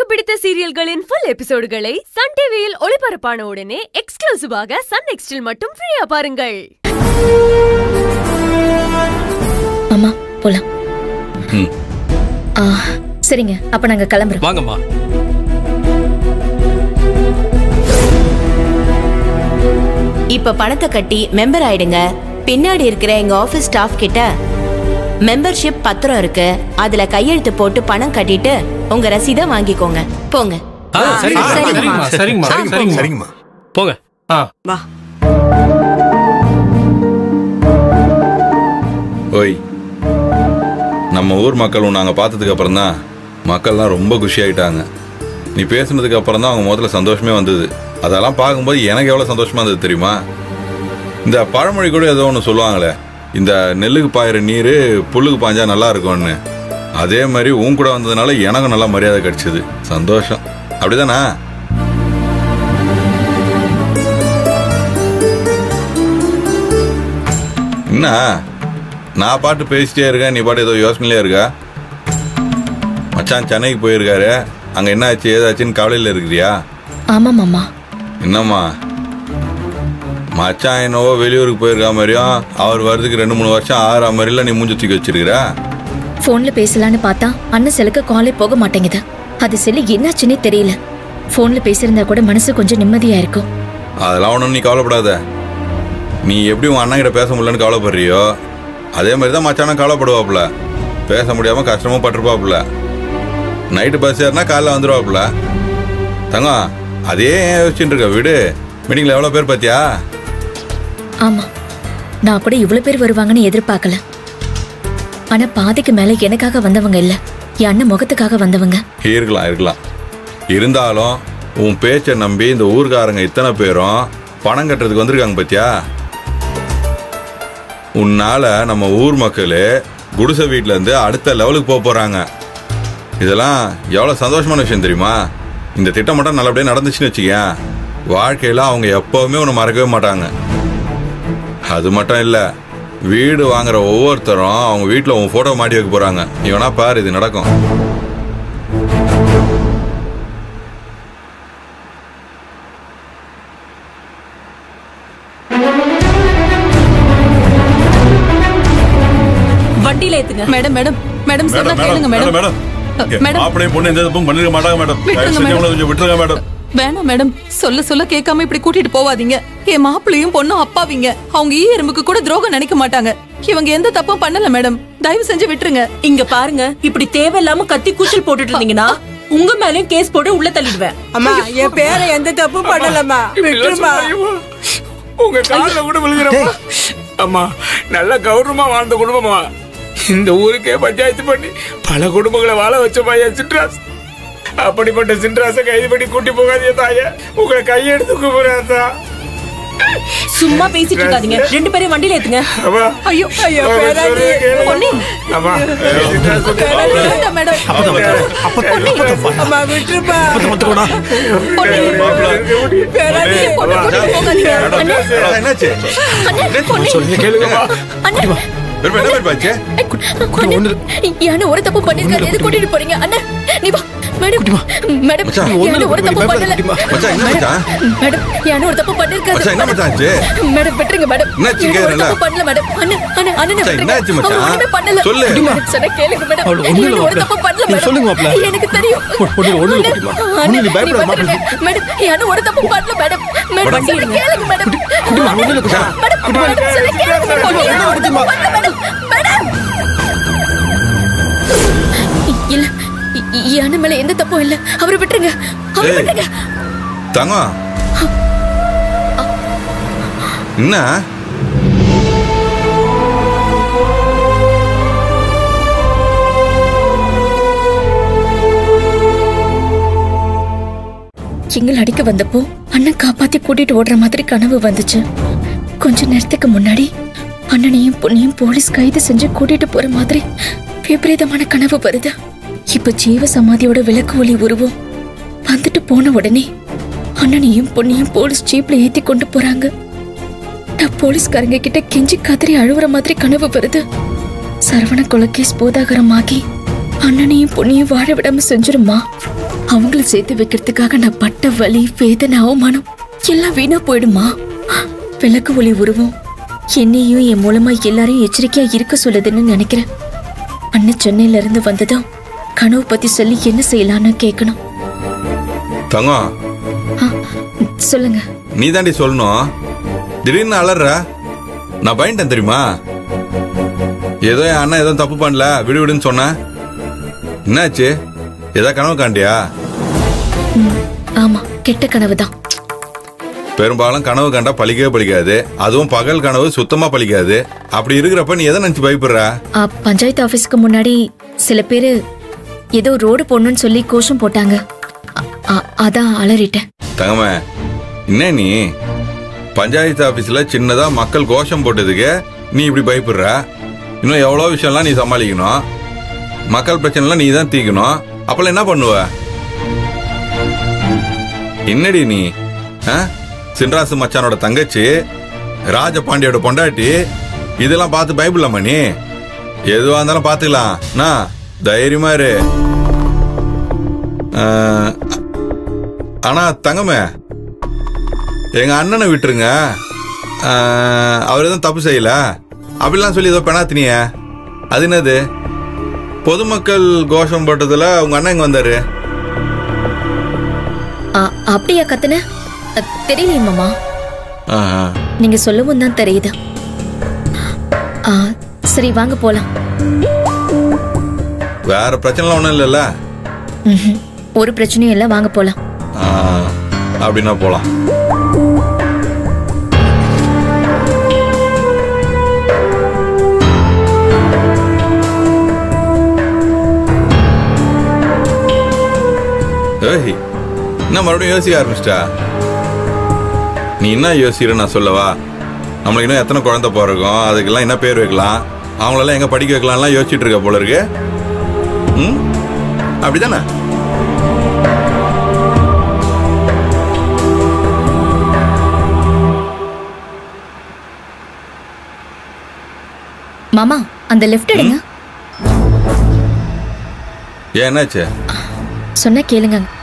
பிடித்த சீரியல்களின் full எபிசோடுகளை Sun டிவியில் ஒளிபரப்பான உடனே எக்ஸ்க்ளூசிவாக சன் நெக்ஸ்டில் மட்டும் ஃப்ரீயா பாருங்கள். அம்மா போலாம். சரிங்க, அப்ப நாங்க கிளம்புறோம். வாங்கம்மா. இப்ப பணத்தை கட்டி மெம்பர் ஆயிடுங்க. பின்னாடி இருக்கிற எங்க ஆபீஸ் ஸ்டாஃப் கிட்ட மெம்பர்ஷிப் பத்திரம் இருக்கு, அதுல கையெழுத்து போட்டு பணம் கட்டிட்டு உங்க ரசீதை வாங்கிக்கோங்க. போங்க. போங்க. ஓய், நம்ம ஊர் மக்கள் நாங்கள் பார்த்ததுக்கு அப்புறம் தான் மக்கள்லாம் ரொம்ப குஷி ஆகிட்டாங்க. நீ பேசுனதுக்கு அப்புறம் தான் அவங்க முதல்ல சந்தோஷமே வந்தது. அதெல்லாம் பார்க்கும்போது எனக்கு எவ்வளோ சந்தோஷமா இருந்தது தெரியுமா? இந்த பழமொழி கூட ஏதோ ஒன்று சொல்லுவாங்களே, இந்த நெல்லுக்கு பாயிற நீர் புல்லுக்கு பாய்ஞ்சா நல்லா இருக்கும்னு. அதே மாதிரி உன் கூட வந்ததுனால எனக்கும் நல்லா மரியாதை கிடைச்சது. சந்தோஷம். அப்படிதானா? என்ன நான் பாட்டு பேசிட்டே இருக்கேன், நீ பாட்டு ஏதோ யோசனையிலே இருக்கா? மச்சான் சென்னைக்கு போயிருக்காரு, அங்கே என்ன ஆச்சு ஏதாச்சுன்னு கவலையில் இருக்கிறியா? ஆமா மாமா. என்னம்மா மச்சான் என்னவோ வெளியூருக்கு போயிருக்கா மாதிரியும் அவர் வரதுக்கு 2-3 வருஷம் ஆறா மாதிரிலாம் நீ மூஞ்சி தூக்கி வச்சிருக்கிற. போன்ல பேசலான்னு பார்த்தா அண்ணன் செலுக்க காலே போக மாட்டேங்குது. அது செல்லு என்னாச்சுன்னே தெரியல. போன்ல பேசியிருந்தா கூட மனசு கொஞ்சம் நிம்மதியா இருக்கும். அதெல்லாம் ஒன்றும் நீ கவலைப்படாத. நீ எப்படி உன் அண்ணன் கிட்ட பேச முடியலன்னு கவலைப்படுறியோ அதே மாதிரி தான் மச்சானும் கவலைப்படுவாப்புல. பேச முடியாம கஷ்டமும் பட்டிருப்பாப்புல. நைட்டு பஸ் ஏறினா காலைல வந்துடுவாப்புல. தங்கம், அதே யோசிச்சுட்டு இருக்க. வீடு மீட்டிங்ல எவ்வளோ பேர் பார்த்தியா? ஆமா, நான் கூட இவ்வளவு பேர் வருவாங்கன்னு எதிர்பார்க்கல. ஆனா பாதிக்கு மேல எனக்காக வந்தவங்க இல்ல, என் அண்ணன் முகத்துக்காக வந்தவங்க. இருக்கலாம். இருந்தாலும் உன் பேச்சை நம்பி இந்த ஊர்காரங்க இத்தனை பேரும் பணம் கட்டுறதுக்கு வந்திருக்காங்க பார்த்தியா? உன்னால நம்ம ஊர் மக்களே குடிசை வீட்டுல இருந்து அடுத்த லெவலுக்கு போறாங்க. இதெல்லாம் எவ்வளவு சந்தோஷமான விஷயம் தெரியுமா? இந்த திட்டம் மட்டும் நல்லபடியா நடந்துச்சுன்னு வச்சுக்கேன், வாழ்க்கையில அவங்க எப்பவுமே ஒன்று மறக்கவே மாட்டாங்க. அது மட்டும் இல்ல, வீடு வாங்குற ஒவ்வொருத்தரும் அவங்க வீட்டுல உன் போட்டோ மாட்டி வைக்க போறாங்க. நீ வேணா பாரு, இது நடக்கும். வண்டியில ஏத்துங்க. மேடம் மேடம் மேடம் சொன்னா கேளுங்க மேடம். மேடம் அப்படியே பொண்ணு எந்த தப்பும் பண்ணிருக்க மாட்டாங்க மேடம். கொஞ்சம் விட்டுருங்க மேடம். வேணாம் மேடம், சொல்ல கேட்காம இப்படி கூட்டிட்டு போவாதீங்க. என் மாப்பிள்ளையும் பொண்ணும் அப்பாவிங்க. அவங்க எறும்புக்கு கூட துரோகம் நினைக்க மாட்டாங்க. இவங்க எந்த தப்பும் பண்ணல மேடம், தயவு செஞ்சு விட்டுருங்க. இங்க பாருங்க, இப்படி தேவையில்லாம கத்தி கூச்சல் போட்டுட்டு இருந்தீங்கன்னா உங்க மேலயும் கேஸ் போட்டு உள்ள தள்ளிடுவேன். அம்மா, என் பேரை எந்த தப்பும் பண்ணலம்மா, விட்டுருமா. உங்க காலில் கூட விழுகிறோம். அம்மா, நல்ல கௌரவமா வாழ்ந்த குடும்பமா, இந்த ஊருக்கே பஞ்சாயத்து பண்ணி பல குடும்பங்களை வாழ வச்ச பையன் சின்ராஸ். அப்படிப்பட்ட சின்ராசை கைது பண்ணி கூட்டி போகாதீங்க தாய. உங்களை கையெடுத்து கூப்பிடுறா. சும்மா பேசிட்டு இருக்காதீங்க, 2 பேரும் வண்டியில ஏத்துங்க. ஐயோ ஐயோ, பொன்னி. அம்மா, மேடம் அம்மா விட்டுருப்பா. ஒரு தப்பு பண்ணிருக்காரு, எது கூட்டிட்டு போறீங்க? அண்ணா நீ வா. மேடம் மேடம் ஒரு தப்பு பண்ணல. மேடம் யானு ஒரு தப்பு பண்ணிருக்காரு. மேடம் விட்டுருங்க மேடம். தப்பு பண்ணல மேடம். அண்ணா ஒண்ணுமே பண்ணல. சொன்ன கேளுங்க மேடம். ஒரு தப்பு பண்ணல மேடம். எனக்கு தெரியும். மேடம் யானு ஒரு தப்பு பண்ணல மேடம். மேடம் கேளுங்க மேடம். இல்ல, யானை மேல எந்த தப்பும் இல்ல. அவரை விட்டுருங்க, அவரை விட்டுருங்க. தங்கம், என்ன எங்களை அடிக்க வந்தப்போ அண்ணன் காப்பாத்தி கூட்டிட்டு ஓடுற மாதிரி கனவு வந்துச்சு. கொஞ்ச நேரத்துக்கு முன்னாடி அண்ணனையும் பொண்ணையும் போலீஸ் கைது செஞ்சு கூட்டிட்டு போற மாதிரி விபரீதமான கனவு வருது. இப்ப ஜீவ சமாதியோட விளக்கு ஒளி உருவம் வந்துட்டு போன உடனே அண்ணனையும் பொண்ணையும் போலீஸ் ஜீப்ல ஏத்தி கொண்டு போறாங்க. நான் போலீஸ்காரங்க கிட்ட கெஞ்சி கதறி அழுவுற மாதிரி கனவு வருது. சரவண கொலை கேஸ் போதாகரமாகி அண்ணனையும் பொண்ணையும் வாழ விடாம செஞ்சிருமா? அவங்கள சேர்த்து வைக்கிறதுக்காக நான் பட்ட வலி வேதனை அவமானம் எல்லாம் வீணா போயிடுமா? விளக்கு ஒளி உருவம் என்னையும் என் மூலமா எல்லாரையும் எச்சரிக்கையா இருக்க சொல்லுதுன்னு நினைக்கிறேன். அண்ணன் சென்னையில இருந்து வந்ததும் கனவு பத்தி சொல்லி என்ன செய்யலான்னு கேட்கணும். தங்கம், சொல்லுங்க. நீ தாண்டி சொல்லணும். திடீர்னு அலற, நான் பயன்ட்டேன் தெரியுமா? ஏதோ என் அண்ணன் ஏதோ தப்பு பண்ணல விடு விடுன்னு சொன்ன. என்னாச்சு? ஏதோ கனவு காண்டியா? ஆமா, கெட்ட கனவுதான். பெரும்பாலும் கனவு கண்டா பழிக்கவே பழிக்காது. அதுவும் பகல் கனவு சுத்தமா பழிக்காது. அப்படி இருக்கிறப்ப நீ எதை நினைச்சு பயப்படுற? பஞ்சாயத்து ஆபீஸ்க்கு முன்னாடி சில பேரு ஏதோ ரோடு போடணும்னு சொல்லி கோஷம் போட்டாங்க. அதான் அலறிட்டேன். தங்கமே, என்ன நீ பஞ்சாயத்து ஆபீஸ்ல சின்னதா மக்கள் கோஷம் போட்டதுக்கு நீ இப்படி பயப்படுற? இன்னும் எவ்வளவு விஷயம்லாம் நீ சமாளிக்கணும். மக்கள் பிரச்சனைலாம் நீ தான் தீக்கணும். அப்பெல்லாம் என்ன பண்ணுவ? என்னடி நீ சின்ராசு மச்சானோட தங்கச்சி, ராஜபாண்டியோட பொண்டாட்டி, இதெல்லாம் பார்த்து பயப்படலாமா நீ? எதுவா இருந்தாலும் பாத்துக்கலாம். நான் தைரியமா இரு. ஆனா தங்கமே, எங்க அண்ணனை விட்டுருங்க. அவர் எதுவும் தப்பு செய்யல அப்படிலாம் சொல்லி ஏதோ பெணாத்தினிய. அது என்னது? பொதுமக்கள் கோஷம் போட்டதுல உங்க அண்ணன் இங்க வந்தாரு. அப்படியா கத்துன? தெரியலையே மாமா. நீங்க சொல்லவும் தான் தெரியுது. சரி வாங்க போலாம். வேற பிரச்சனை ஒண்ணும் இல்லைல்ல? ஒரு பிரச்சனையும் இல்ல, வாங்க போலாம். அப்படின்னா போலாம். என்ன மறுபடியும் யோசிக்க ஆரம்பிச்சிட்டா? நீ என்ன யோசிக்கிற நான் சொல்லவா? நம்மளுக்கு இன்னும் எத்தனை குழந்தை பிறக்கும், அதுக்கெல்லாம் என்ன பேர் வைக்கலாம், அவங்களெல்லாம் எங்க படிக்க வைக்கலாம்லாம் யோசிச்சுட்டு இருக்க போல இருக்கு. அப்படிதானே? மாமா, அந்த லெஃப்ட் எடுங்க. ஏன் என்னாச்சு? சொன்ன கேளுங்க.